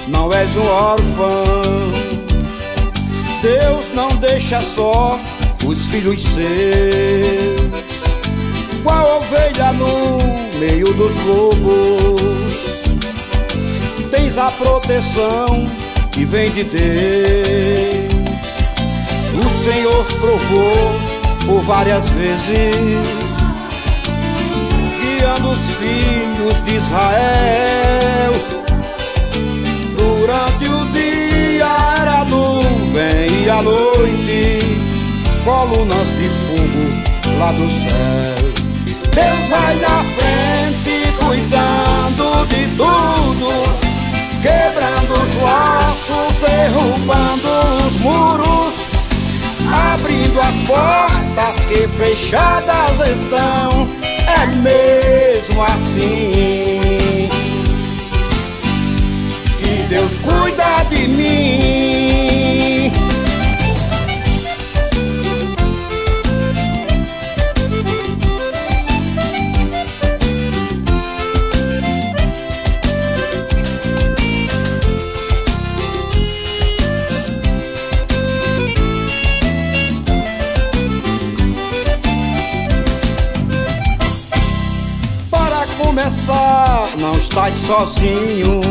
não és um órfão. Deus não deixa só os filhos seus, qual ovelha no meio dos lobos. Tens a proteção que vem de Deus. O Senhor provou por várias vezes, guiando os filhos de Israel. Durante o dia era nuvem e à noite colunas de fogo lá do céu. Deus vai na frente cuidando de tudo, quebrando os laços, derrubando os muros, abrindo as portas que fechadas estão. É mesmo assim que Deus cuida de mim. Começar, não estás sozinho,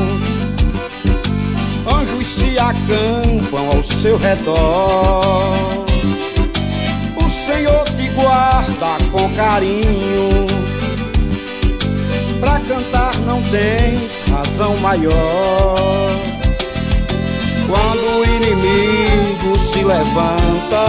anjos se acampam ao seu redor. O Senhor te guarda com carinho, pra cantar não tens razão maior. Quando o inimigo se levanta,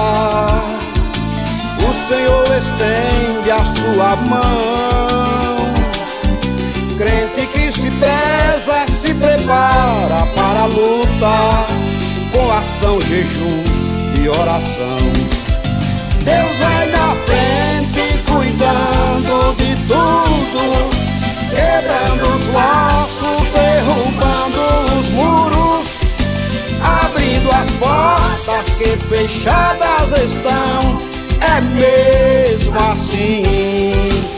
o Senhor estende a sua mão. Crente que se preza, se prepara para a luta, com ação, jejum e oração. Deus vai na frente cuidando de tudo, quebrando os laços, derrubando os muros, abrindo as portas que fechadas estão. É mesmo assim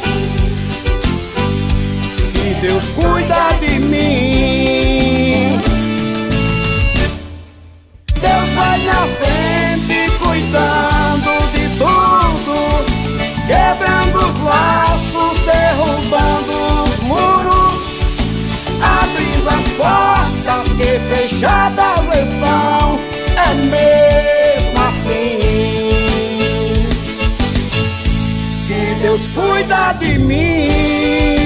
que Deus cuida de mim. Deus vai na frente cuidando de tudo, quebrando os laços, derrubando os muros, abrindo as portas que fechadas estão. É mesmo assim que Deus cuida de mim.